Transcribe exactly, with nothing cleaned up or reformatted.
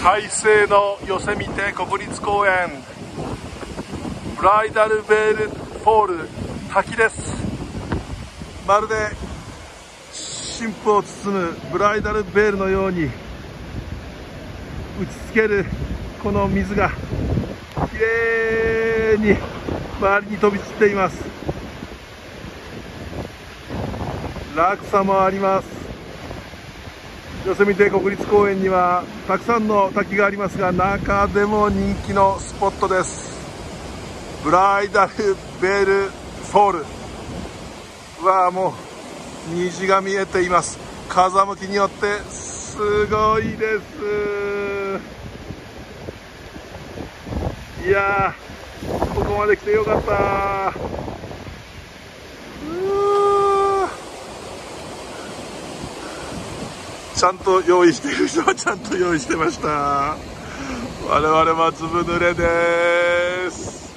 快晴のヨセミテ国立公園ブライダルベールフォール滝です。まるで新婦を包むブライダルベールのように打ちつけるこの水がきれいに周りに飛び散っています。落差もあります。ヨセミテ国立公園にはたくさんの滝がありますが、中でも人気のスポットです。ブライダルベールフォールはもう虹が見えています。風向きによってすごいです。いやー、ここまで来てよかったー。ちゃんと用意している人はちゃんと用意してました。我々はずぶ濡れです。